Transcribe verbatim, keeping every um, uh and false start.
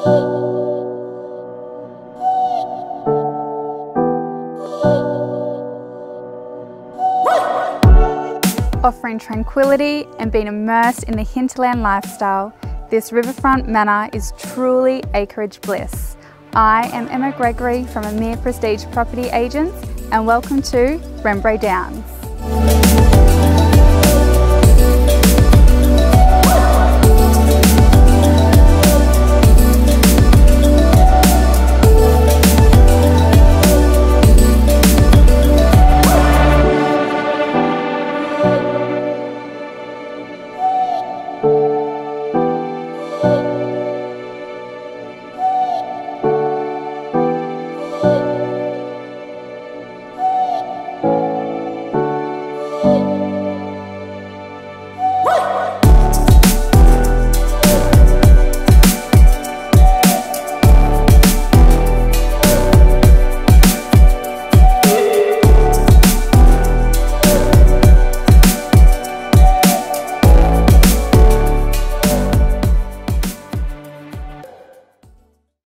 Offering tranquility and being immersed in the hinterland lifestyle, this riverfront manor is truly acreage bliss. I am Emma Gregory from Amir Prestige Property Agents, and welcome to Rembray Downs.